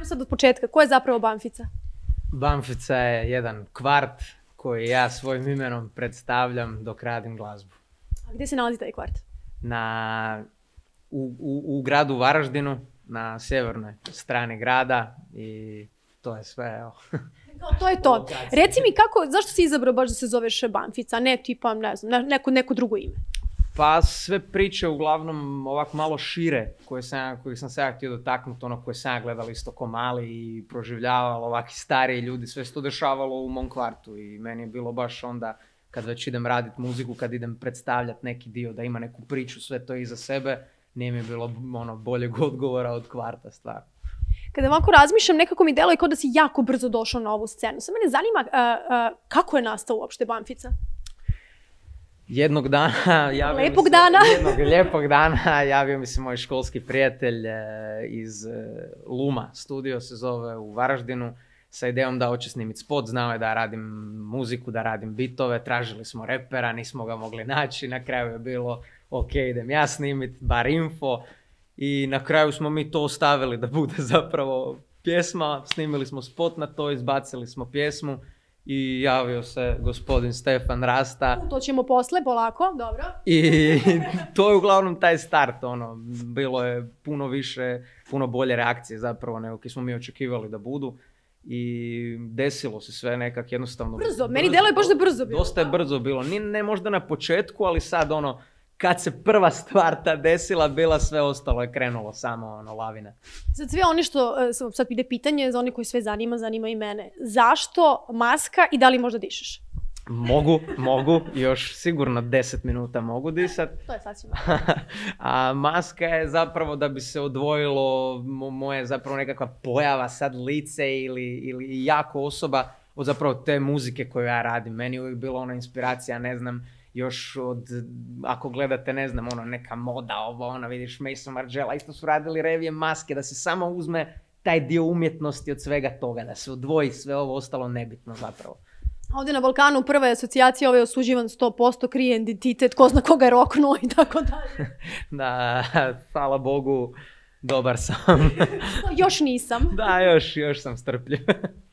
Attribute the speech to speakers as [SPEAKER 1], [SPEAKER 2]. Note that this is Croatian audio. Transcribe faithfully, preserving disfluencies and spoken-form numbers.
[SPEAKER 1] sad od početka, ko je zapravo Banfica?
[SPEAKER 2] Banfica je jedan kvart koji ja svojim imenom predstavljam dok radim glazbu.
[SPEAKER 1] A gdje se nalazi taj kvart?
[SPEAKER 2] Na, u, u, u gradu Varaždinu, na sjevernoj strani grada i to je sve, evo.
[SPEAKER 1] No, to je to. Reci mi kako, zašto si izabrao baš da se zoveš Banfica, a ne tipa, ne znam, neko, neko drugo ime?
[SPEAKER 2] Pa sve priče uglavnom ovako malo šire koje sam, kojih sam se ja htio dotaknuti, ono koje sam ja gledal isto ko mali i proživljavalo ovakvi stariji ljudi, sve se to dešavalo u mom kvartu i meni je bilo baš onda kad već idem radit muziku, kad idem predstavljat neki dio, da ima neku priču, sve to iza sebe, nije mi bilo ono boljeg odgovora od kvarta stvarno.
[SPEAKER 1] Kada ovako razmišljam, nekako mi deluje kao da si jako brzo došao na ovu scenu. Sad mene zanima uh, uh, kako je nastao uopšte Banfica?
[SPEAKER 2] Jednog dana, javio
[SPEAKER 1] Lijepog
[SPEAKER 2] mi se,
[SPEAKER 1] dana.
[SPEAKER 2] jednog lijepog dana javio mi se moj školski prijatelj e, iz e, Luma, studio se zove u Varaždinu, sa idejom da hoće snimiti spot, znao je da radim muziku, da radim bitove, tražili smo repera, nismo ga mogli naći, na kraju je bilo ok, idem ja snimit, bar info i na kraju smo mi to ostavili da bude zapravo pjesma, snimili smo spot na to, izbacili smo pjesmu. I javio se gospodin Stefan Rasta.
[SPEAKER 1] To ćemo posle, polako, dobro.
[SPEAKER 2] I to je uglavnom taj start, ono, bilo je puno više, puno bolje reakcije zapravo nego ki smo mi očekivali da budu. I desilo se sve nekak jednostavno.
[SPEAKER 1] Brzo, brzo meni deluje baš da brzo bilo.
[SPEAKER 2] Dosta je brzo bilo, ni, ne možda na početku, ali sad ono, kad se prva stvar ta desila, bila sve ostalo je krenulo samo ono, lavina.
[SPEAKER 1] Sad sve one što, sad ide pitanje za one koji sve zanima, zanima i mene. Zašto maska i da li možda dišeš?
[SPEAKER 2] Mogu, mogu, još sigurno deset minuta mogu disat.
[SPEAKER 1] To je sasvim.
[SPEAKER 2] A maska je zapravo da bi se odvojilo moje zapravo nekakva pojava, sad lice ili, ili jako osoba od zapravo te muzike koju ja radim. Meni je uvijek bila ona inspiracija, ne znam, još od, ako gledate, ne znam, ono, neka moda, ovo, ono, vidiš, Mason Margiela, isto su radili revije maske, da se samo uzme taj dio umjetnosti od svega toga, da se odvoji sve ovo ostalo nebitno zapravo.
[SPEAKER 1] Ovdje na Balkanu prva je asocijacija, ovaj osuđivan sto posto, krije identitet, ko zna koga je roknuo i tako dalje.
[SPEAKER 2] Da, hvala Bogu, dobar sam.
[SPEAKER 1] Još nisam.
[SPEAKER 2] Da, još, još sam strpljiv.